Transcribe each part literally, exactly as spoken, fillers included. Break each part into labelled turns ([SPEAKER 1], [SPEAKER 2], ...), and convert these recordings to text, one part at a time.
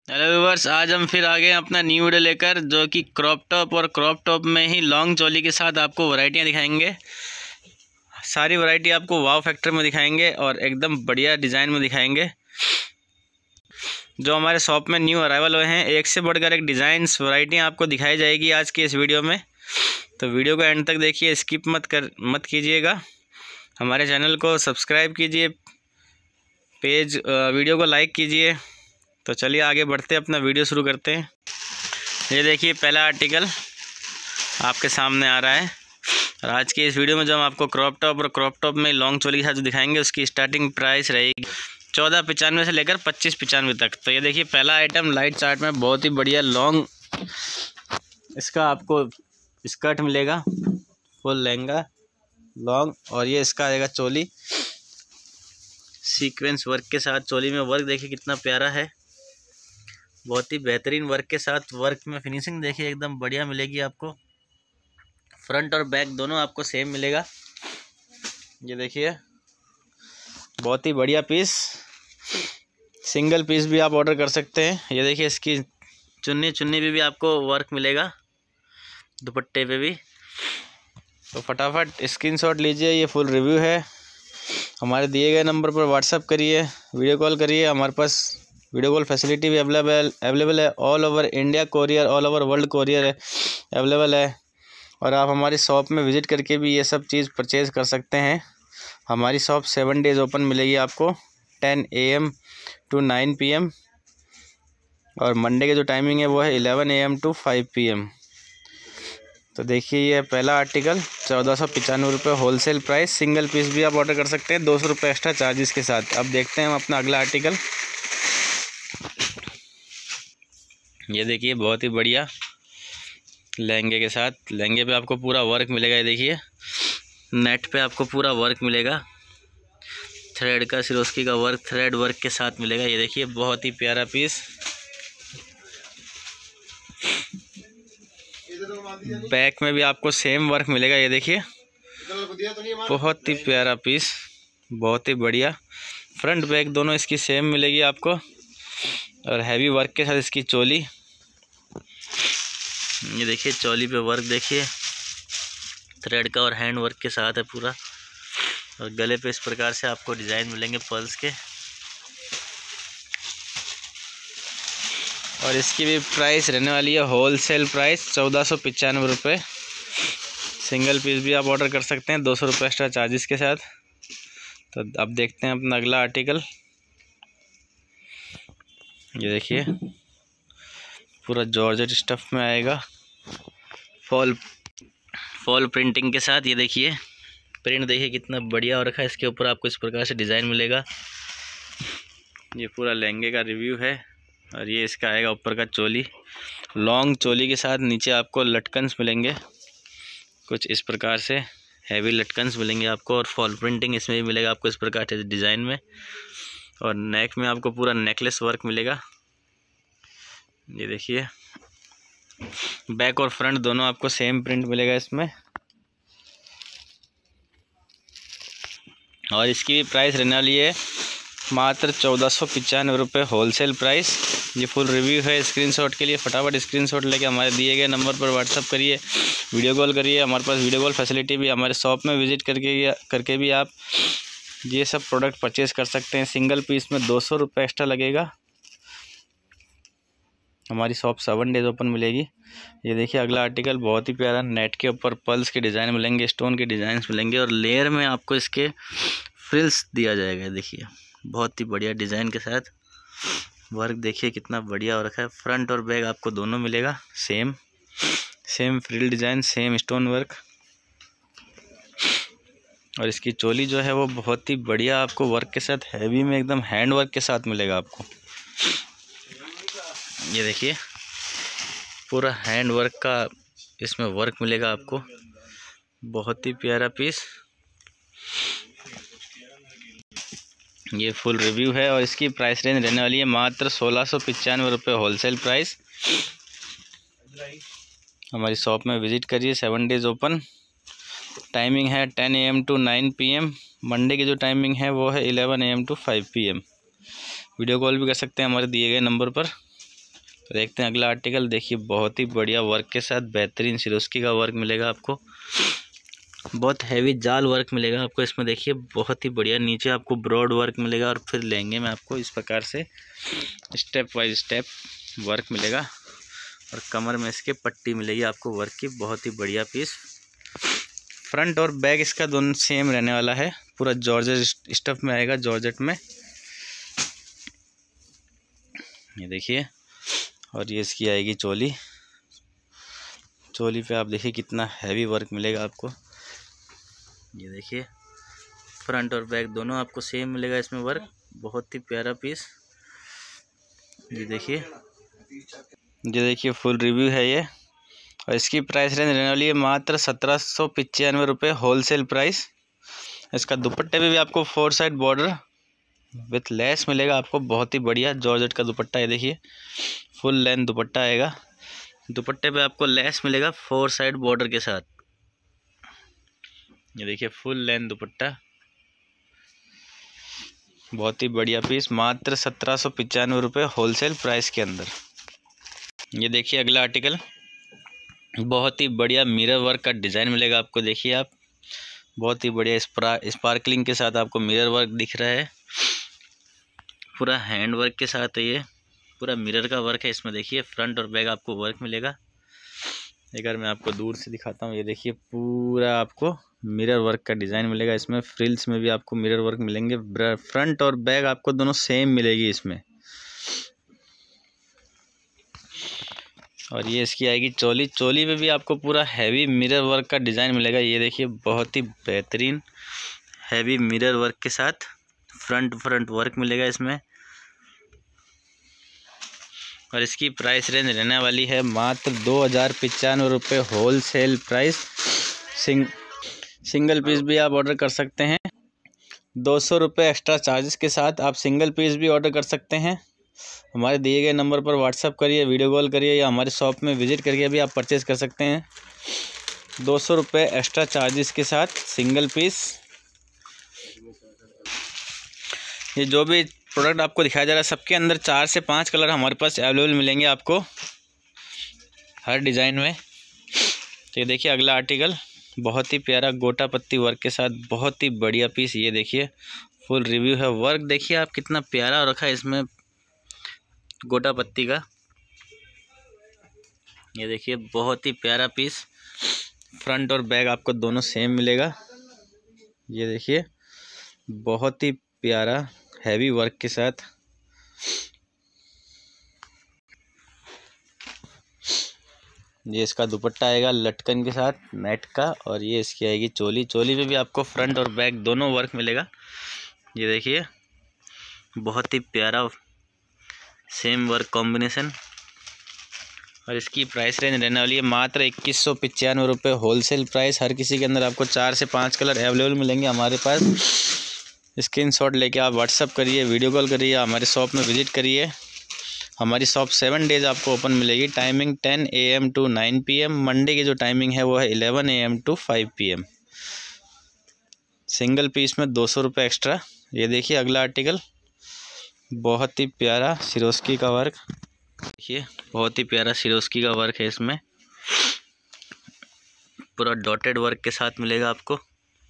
[SPEAKER 1] Hello viewers, आज हम फिर आ गए अपना न्यू वीडियो लेकर, जो कि क्रॉप टॉप और क्रॉप टॉप में ही लॉन्ग चोली के साथ आपको वैरायटियाँ दिखाएंगे। सारी वैरायटी आपको वाव फैक्टर में दिखाएंगे और एकदम बढ़िया डिज़ाइन में दिखाएंगे। जो हमारे शॉप में न्यू अराइवल हुए हैं, एक से बढ़कर एक डिज़ाइंस वैरायटियाँ आपको दिखाई जाएगी आज की इस वीडियो में। तो वीडियो को एंड तक देखिए, स्किप मत कर मत कीजिएगा। हमारे चैनल को सब्सक्राइब कीजिए, पेज वीडियो को लाइक कीजिए। तो चलिए आगे बढ़ते हैं, अपना वीडियो शुरू करते हैं। ये देखिए, पहला आर्टिकल आपके सामने आ रहा है। और आज की इस वीडियो में जो हम आपको क्रॉप टॉप और क्रॉप टॉप में लॉन्ग चोली के साथ जो दिखाएंगे, उसकी स्टार्टिंग प्राइस रहेगी चौदह पचानवे से लेकर पच्चीस पचानवे तक। तो ये देखिए, पहला आइटम लाइट चार्ट में बहुत ही बढ़िया लॉन्ग, इसका आपको स्कर्ट मिलेगा, फुल लहंगा लॉन्ग, और ये इसका आएगा चोली सीक्वेंस वर्क के साथ। चोली में वर्क देखिए कितना प्यारा है, बहुत ही बेहतरीन वर्क के साथ। वर्क में फिनिशिंग देखिए एकदम बढ़िया मिलेगी आपको। फ्रंट और बैक दोनों आपको सेम मिलेगा। ये देखिए, बहुत ही बढ़िया पीस, सिंगल पीस भी आप ऑर्डर कर सकते हैं। ये देखिए, इसकी चुन्नी चुन्नी भी, भी आपको वर्क मिलेगा, दुपट्टे पे भी। तो फटाफट स्क्रीनशॉट लीजिए, ये फुल रिव्यू है। हमारे दिए गए नंबर पर व्हाट्सअप करिए, वीडियो कॉल करिए। हमारे पास वीडियो कॉल फैसिलिटी भी अवेलेबल अवेलेबल है। All over India courier, all over world courier है अवेलेबल है। और आप हमारी शॉप में विज़िट करके भी ये सब चीज़ परचेज़ कर सकते हैं। हमारी शॉप सेवन डेज़ ओपन मिलेगी आपको, ten A M to nine P M, और मंडे के जो टाइमिंग है वो है eleven A M to five P M. तो देखिए, ये पहला आर्टिकल चौदह सौ पचानवे रुपये होलसेल प्राइस। सिंगल पीस भी आप ऑर्डर कर सकते हैं, दो सौ रुपये एक्स्ट्रा चार्जेस के साथ। अब देखते हैं हम अपना अगला आर्टिकल। ये देखिए, बहुत ही बढ़िया लहंगे के साथ। लहंगे पे आपको पूरा वर्क मिलेगा। ये देखिए, नेट पे आपको पूरा वर्क मिलेगा, थ्रेड का, सिरोस्की का वर्क, थ्रेड वर्क के साथ मिलेगा। ये देखिए, बहुत ही प्यारा पीस। बैक में भी आपको सेम वर्क मिलेगा। ये देखिए, बहुत ही प्यारा पीस, बहुत ही बढ़िया। फ्रंट बैक दोनों इसकी सेम मिलेगी आपको, और हैवी वर्क के साथ इसकी चोली। ये देखिए, चोली पे वर्क देखिए, थ्रेड का और हैंड वर्क के साथ है पूरा। और गले पे इस प्रकार से आपको डिज़ाइन मिलेंगे पर्ल्स के। और इसकी भी प्राइस रहने वाली है होलसेल प्राइस चौदह सौ पचानवे रुपये। सिंगल पीस भी आप ऑर्डर कर सकते हैं, दो सौ रुपये एक्स्ट्रा चार्जेस के साथ। तो अब देखते हैं अपना अगला आर्टिकल। ये देखिए, पूरा जॉर्जेट स्टफ में आएगा, फॉल फॉल प्रिंटिंग के साथ। ये देखिए, प्रिंट देखिए कितना बढ़िया हो रखा है। इसके ऊपर आपको इस प्रकार से डिज़ाइन मिलेगा। ये पूरा लहंगे का रिव्यू है। और ये इसका आएगा ऊपर का चोली, लॉन्ग चोली के साथ। नीचे आपको लटकन्स मिलेंगे कुछ इस प्रकार से, हैवी लटकन्स मिलेंगे आपको। और फॉल प्रिंटिंग इसमें भी मिलेगा आपको इस प्रकार से डिज़ाइन में। और नेक में आपको पूरा नेकलेस वर्क मिलेगा। ये देखिए, बैक और फ्रंट दोनों आपको सेम प्रिंट मिलेगा इसमें। और इसकी भी प्राइस रहने वाली है मात्र चौदह सौ पचानवे रुपये होलसेल प्राइस। ये फुल रिव्यू है। स्क्रीनशॉट के लिए फटाफट स्क्रीनशॉट लेके हमारे दिए गए नंबर पर व्हाट्सअप करिए, वीडियो कॉल करिए। हमारे पास वीडियो कॉल फैसिलिटी भी, हमारे शॉप में विजिट करके करके भी आप ये सब प्रोडक्ट परचेज़ कर सकते हैं। सिंगल पीस में दो सौ रुपये एक्स्ट्रा लगेगा। हमारी शॉप सेवन डेज ओपन मिलेगी। ये देखिए, अगला आर्टिकल बहुत ही प्यारा, नेट के ऊपर पर्ल्स के डिज़ाइन मिलेंगे, स्टोन के डिज़ाइन मिलेंगे, और लेयर में आपको इसके फ्रिल्स दिया जाएगा। देखिए, बहुत ही बढ़िया डिज़ाइन के साथ। वर्क देखिए कितना बढ़िया हो रखा है। फ्रंट और बैक आपको दोनों मिलेगा same same frill design, same stone work. और इसकी चोली जो है वो बहुत ही बढ़िया आपको वर्क के साथ, हैवी में एकदम हैंड वर्क के साथ मिलेगा आपको। ये देखिए, पूरा हैंड वर्क का इसमें वर्क मिलेगा आपको, बहुत ही प्यारा पीस। ये फुल रिव्यू है। और इसकी प्राइस रेंज रहने वाली है मात्र सोलह सौ पचानवे रुपये होलसेल प्राइस। हमारी शॉप में विज़िट करिए, सेवन डेज़ ओपन। टाइमिंग है ten A M to nine P M. Monday की जो टाइमिंग है वो है eleven A M to five P M. Video call भी कर सकते हैं हमारे दिए गए नंबर पर। तो देखते हैं अगला आर्टिकल। देखिए बहुत ही बढ़िया वर्क के साथ बेहतरीन सिरोस्की का वर्क मिलेगा आपको। बहुत हैवी जाल वर्क मिलेगा आपको इसमें। देखिए बहुत ही बढ़िया, नीचे आपको ब्रॉड वर्क मिलेगा और फिर लहंगे में आपको इस प्रकार से स्टेप वाइज स्टेप वर्क मिलेगा और कमर में इसके पट्टी मिलेगी आपको वर्क की। बहुत ही बढ़िया पीस। फ्रंट और बैक इसका दोनों सेम रहने वाला है, पूरा जॉर्जेट स्टफ में आएगा, जॉर्जेट में। ये देखिए, और ये इसकी आएगी चोली। चोली पे आप देखिए कितना हैवी वर्क मिलेगा आपको। ये देखिए फ्रंट और बैक दोनों आपको सेम मिलेगा इसमें वर्क। बहुत ही प्यारा पीस। ये देखिए, ये देखिए फुल रिव्यू है ये। और इसकी प्राइस रेंज रहने वाली है मात्र सत्रह सौ पचानवे रुपये होलसेल प्राइस। इसका दुपट्टे पे भी आपको four side border with lace मिलेगा आपको। बहुत ही बढ़िया जॉर्जेट का दुपट्टा है। देखिए फुल लेंथ दुपट्टा आएगा। दुपट्टे पे आपको लेस मिलेगा फोर साइड बॉर्डर के साथ। ये देखिए फुल लेंथ दुपट्टा। बहुत ही बढ़िया पीस, मात्र सत्रह सौ पचानवे रुपये होलसेल प्राइस के अंदर। ये देखिए अगला आर्टिकल, बहुत ही बढ़िया मिरर वर्क का डिज़ाइन मिलेगा आपको। देखिए आप, बहुत ही बढ़िया स्पार्कलिंग के साथ आपको मिरर वर्क दिख रहा है। पूरा हैंड वर्क के साथ है ये, पूरा मिरर का वर्क है इसमें। देखिए फ्रंट और बैक आपको वर्क मिलेगा। अगर मैं आपको दूर से दिखाता हूँ, ये देखिए पूरा आपको मिरर वर्क का डिज़ाइन मिलेगा इसमें। फ्रिल्स में भी आपको मिरर वर्क मिलेंगे। फ्रंट और बैक आपको दोनों सेम मिलेगी इसमें। और ये इसकी आएगी चोली। चोली में भी आपको पूरा हैवी मिरर वर्क का डिज़ाइन मिलेगा। ये देखिए बहुत ही बेहतरीन हैवी मिरर वर्क के साथ फ्रंट फ्रंट वर्क मिलेगा इसमें। और इसकी प्राइस रेंज रहने वाली है मात्र दो हज़ार पचानवे रुपये होलसेल प्राइस। सिंग सिंगल पीस भी आप ऑर्डर कर सकते हैं। दो सौ रुपये एक्स्ट्रा चार्जेस के साथ आप सिंगल पीस भी ऑर्डर कर सकते हैं। हमारे दिए गए नंबर पर व्हाट्सअप करिए, वीडियो कॉल करिए या हमारे शॉप में विज़िट करके भी आप परचेज़ कर सकते हैं। दो सौ रुपये एक्स्ट्रा चार्जेस के साथ सिंगल पीस। ये जो भी प्रोडक्ट आपको दिखाया जा रहा है सबके अंदर चार से पाँच कलर हमारे पास अवेलेबल मिलेंगे आपको हर डिज़ाइन में। तो ये देखिए अगला आर्टिकल, बहुत ही प्यारा गोटा पत्ती वर्क के साथ बहुत ही बढ़िया पीस। ये देखिए फुल रिव्यू है। वर्क देखिए आप कितना प्यारा रखा है इसमें गोटा पत्ती का। ये देखिए बहुत ही प्यारा पीस। फ्रंट और बैक आपको दोनों सेम मिलेगा। ये देखिए बहुत ही प्यारा हैवी वर्क के साथ। ये इसका दुपट्टा आएगा लटकन के साथ नेट का। और ये इसकी आएगी चोली। चोली पे भी आपको फ्रंट और बैक दोनों वर्क मिलेगा। ये देखिए बहुत ही प्यारा सेम वर्क कॉम्बिनेशन। और इसकी प्राइस रेंज रहने वाली है मात्र इक्कीस सौ पचानवे रुपये होलसेल प्राइस। हर किसी के अंदर आपको चार से पाँच कलर अवेलेबल मिलेंगे हमारे पास। स्क्रीनशॉट लेके आप व्हाट्सअप करिए, वीडियो कॉल करिए, हमारे शॉप में विज़िट करिए। हमारी शॉप सेवन डेज़ आपको ओपन मिलेगी। Timing ten A M to nine P M. Monday की जो टाइमिंग है वो है eleven A M to five P M. Single piece में दो सौ रुपये एक्स्ट्रा। ये देखिए अगला आर्टिकल, बहुत ही प्यारा सिरोस्की का वर्क। देखिए बहुत ही प्यारा सिरोस्की का वर्क है इसमें। पूरा डॉटेड वर्क के साथ मिलेगा आपको।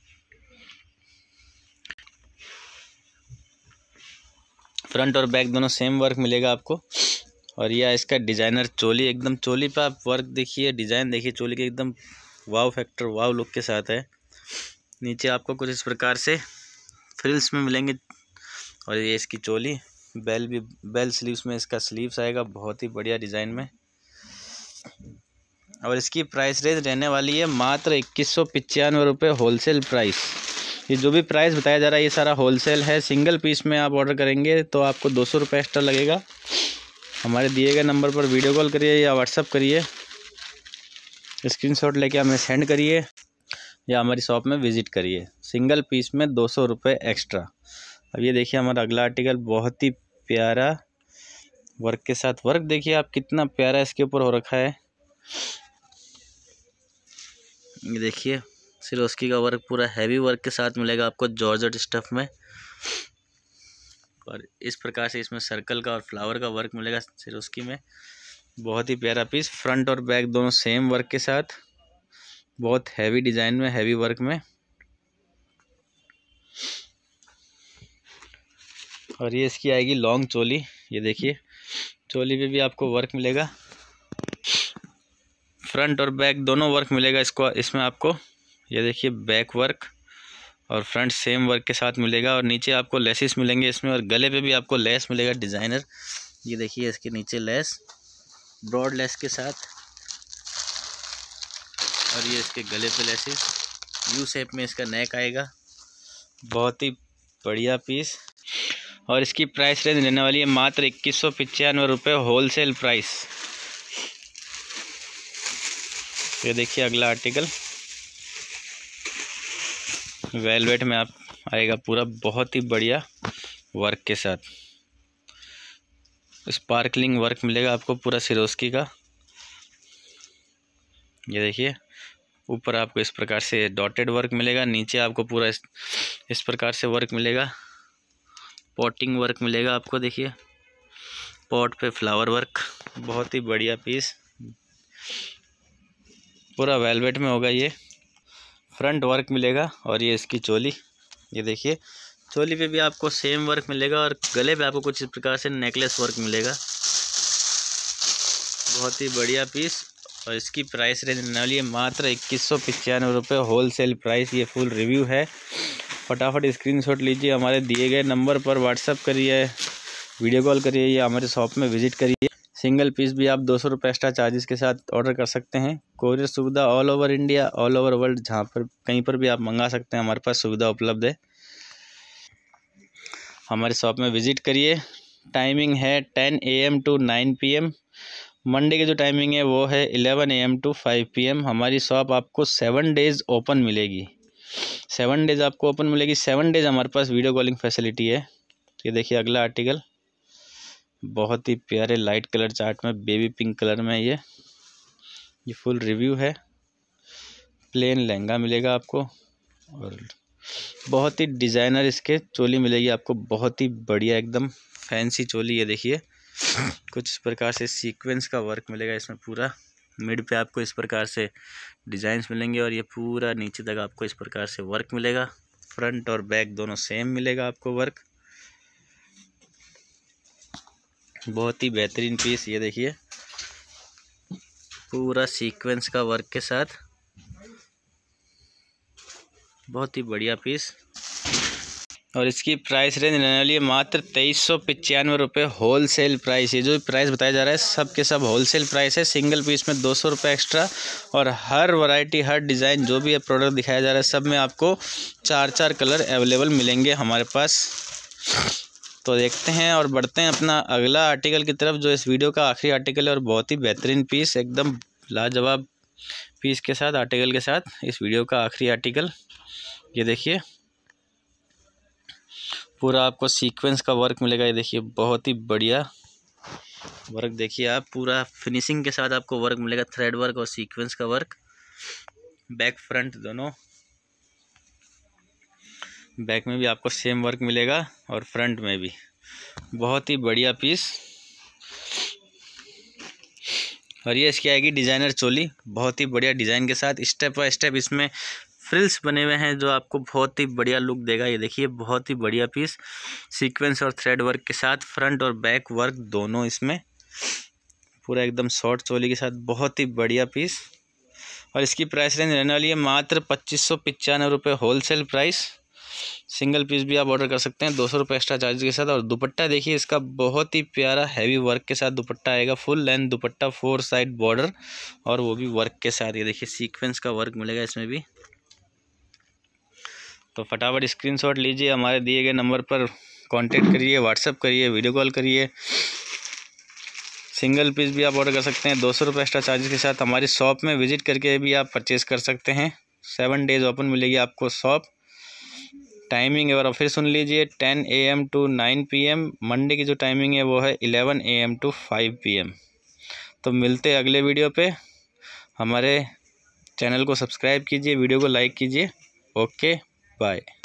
[SPEAKER 1] फ्रंट और बैक दोनों सेम वर्क मिलेगा आपको। और यह इसका डिज़ाइनर चोली, एकदम चोली पे आप वर्क देखिए, डिज़ाइन देखिए चोली के, एकदम वाव फैक्टर वाव लुक के साथ है। नीचे आपको कुछ इस प्रकार से फ्रिल्स में मिलेंगे। और ये इसकी चोली, बेल भी बेल स्लीव्स में इसका स्लीव्स आएगा बहुत ही बढ़िया डिज़ाइन में। और इसकी प्राइस रेंज रहने वाली है मात्र इक्कीस सौ पचानवे रुपये होलसेल प्राइस। ये जो भी प्राइस बताया जा रहा है ये सारा होलसेल है। सिंगल पीस में आप ऑर्डर करेंगे तो आपको दो सौ रुपये एक्स्ट्रा लगेगा। हमारे दिए गए नंबर पर वीडियो कॉल करिए या व्हाट्सअप करिए, स्क्रीनशॉट लेके हमें सेंड करिए या हमारी शॉप में विज़िट करिए। सिंगल पीस में दो सौ रुपये एक्स्ट्रा। अब ये देखिए हमारा अगला आर्टिकल, बहुत ही प्यारा वर्क के साथ। वर्क देखिए आप कितना प्यारा इसके ऊपर हो रखा है। ये देखिए सिरोस्की का वर्क पूरा हैवी वर्क के साथ मिलेगा आपको जॉर्जेट स्टफ में। और इस प्रकार से इसमें सर्कल का और फ्लावर का वर्क मिलेगा सिरोस्की में। बहुत ही प्यारा पीस, फ्रंट और बैक दोनों सेम वर्क के साथ, बहुत हैवी डिज़ाइन में, हैवी वर्क में। और ये इसकी आएगी लॉन्ग चोली। ये देखिए चोली पे भी आपको वर्क मिलेगा, फ्रंट और बैक दोनों वर्क मिलेगा इसको इसमें आपको। ये देखिए बैक वर्क और फ्रंट सेम वर्क के साथ मिलेगा, और नीचे आपको लेसेस मिलेंगे इसमें, और गले पे भी आपको लेस मिलेगा डिज़ाइनर। ये देखिए इसके नीचे लेस, ब्रॉड लेस के साथ, और ये इसके गले पे लेसेस, यू शेप में इसका नेक आएगा। बहुत ही बढ़िया पीस, और इसकी प्राइस रेंज रहने वाली है मात्र इक्कीस सौ पचानवे रुपये होल सेल प्राइस। ये देखिए अगला आर्टिकल वेलवेट में आप आएगा पूरा, बहुत ही बढ़िया वर्क के साथ, स्पार्कलिंग वर्क मिलेगा आपको पूरा सिरोस्की का। ये देखिए ऊपर आपको इस प्रकार से डॉटेड वर्क मिलेगा, नीचे आपको पूरा इस, इस प्रकार से वर्क मिलेगा, पॉटिंग वर्क मिलेगा आपको। देखिए पॉट पे फ्लावर वर्क, बहुत ही बढ़िया पीस, पूरा वेलवेट में होगा ये, फ्रंट वर्क मिलेगा। और ये इसकी चोली, ये देखिए चोली पे भी आपको सेम वर्क मिलेगा, और गले पे आपको कुछ इस प्रकार से नेकलेस वर्क मिलेगा। बहुत ही बढ़िया पीस, और इसकी प्राइस रेंज रहने वाली है मात्र इक्कीस सौ पचानवे रुपये होल सेल प्राइस। ये फुल रिव्यू है, फटाफट स्क्रीनशॉट लीजिए, हमारे दिए गए नंबर पर व्हाट्सअप करिए, वीडियो कॉल करिए, या हमारे शॉप में विजिट करिए। सिंगल पीस भी आप दो सौ रुपये एक्स्ट्रा चार्जेस के साथ ऑर्डर कर सकते हैं। कोरियर सुविधा all over India, all over world, जहाँ पर कहीं पर भी आप मंगा सकते हैं, हमारे पास सुविधा उपलब्ध है। हमारे शॉप में विजिट करिए। टाइमिंग है ten A M to nine P M. Monday की जो टाइमिंग है वो है eleven A M to five P M. हमारी शॉप आपको सेवन डेज़ ओपन मिलेगी, सेवन डेज़ आपको ओपन मिलेगी। सेवन डेज़ हमारे पास वीडियो कॉलिंग फैसिलिटी है। ये देखिए अगला आर्टिकल, बहुत ही प्यारे लाइट कलर चार्ट में, बेबी पिंक कलर में, ये ये फुल रिव्यू है। प्लेन लहंगा मिलेगा आपको, और बहुत ही डिज़ाइनर इसके चोली मिलेगी आपको, बहुत ही बढ़िया एकदम फैंसी चोली। ये देखिए कुछ इस प्रकार से सीक्वेंस का वर्क मिलेगा इसमें, पूरा मिड पे आपको इस प्रकार से डिज़ाइंस मिलेंगे, और ये पूरा नीचे तक आपको इस प्रकार से वर्क मिलेगा। फ्रंट और बैक दोनों सेम मिलेगा आपको वर्क, बहुत ही बेहतरीन पीस। ये देखिए पूरा सीक्वेंस का वर्क के साथ, बहुत ही बढ़िया पीस, और इसकी प्राइस रेंज रहने वाली है मात्र तेईस सौ पचानवे रुपये होल सेल प्राइस। ये जो प्राइस बताया जा रहा है सब के सब होल सेल प्राइस है। सिंगल पीस में दो सौ रुपये एक्स्ट्रा, और हर वैरायटी, हर डिज़ाइन, जो भी प्रोडक्ट दिखाया जा रहा है सब में आपको चार चार कलर अवेलेबल मिलेंगे हमारे पास। तो देखते हैं और बढ़ते हैं अपना अगला आर्टिकल की तरफ, जो इस वीडियो का आखिरी आर्टिकल है, और बहुत ही बेहतरीन पीस, एकदम लाजवाब पीस के साथ, आर्टिकल के साथ, इस वीडियो का आखिरी आर्टिकल। ये देखिए पूरा आपको सीक्वेंस का वर्क मिलेगा। ये देखिए बहुत ही बढ़िया वर्क, देखिए आप पूरा फिनिशिंग के साथ आपको वर्क मिलेगा, थ्रेड वर्क और सीक्वेंस का वर्क, बैक फ्रंट दोनों। बैक में भी आपको सेम वर्क मिलेगा, और फ्रंट में भी। बहुत ही बढ़िया पीस, और ये इसकी आएगी डिज़ाइनर चोली, बहुत ही बढ़िया डिज़ाइन के साथ, स्टेप बाय स्टेप इसमें फ्रिल्स बने हुए हैं, जो आपको बहुत ही बढ़िया लुक देगा। ये देखिए बहुत ही बढ़िया पीस, सीक्वेंस और थ्रेड वर्क के साथ, फ्रंट और बैक वर्क दोनों इसमें, पूरा एकदम शॉर्ट चोली के साथ, बहुत ही बढ़िया पीस। और इसकी प्राइस रेंज रहने वाली है मात्र पच्चीस सौ पचानवे रुपये wholesale price. Single piece भी आप ऑर्डर कर सकते हैं दो सौ रुपये एक्स्ट्रा चार्ज के साथ। और दुपट्टा देखिए इसका, बहुत ही प्यारा हैवी वर्क के साथ दुपट्टा आएगा, full length dupatta, four side border, और वो भी वर्क के साथ। ये देखिए सीक्वेंस का वर्क मिलेगा इसमें भी। तो फटाफट स्क्रीनशॉट लीजिए, हमारे दिए गए नंबर पर कांटेक्ट करिए, व्हाट्सअप करिए, वीडियो कॉल करिए। सिंगल पीस भी आप ऑर्डर कर सकते हैं दो सौ रुपये एक्स्ट्रा चार्जेस के साथ। हमारी शॉप में विजिट करके भी आप परचेज़ कर सकते हैं। सेवन डेज़ ओपन मिलेगी आपको शॉप। टाइमिंग एक बार फिर सुन लीजिए, ten A M to nine P M. Monday की जो टाइमिंग है वो है eleven A M to five P M. तो मिलते हैं अगले वीडियो पे। हमारे चैनल को सब्सक्राइब कीजिए, वीडियो को लाइक कीजिए। Okay bye.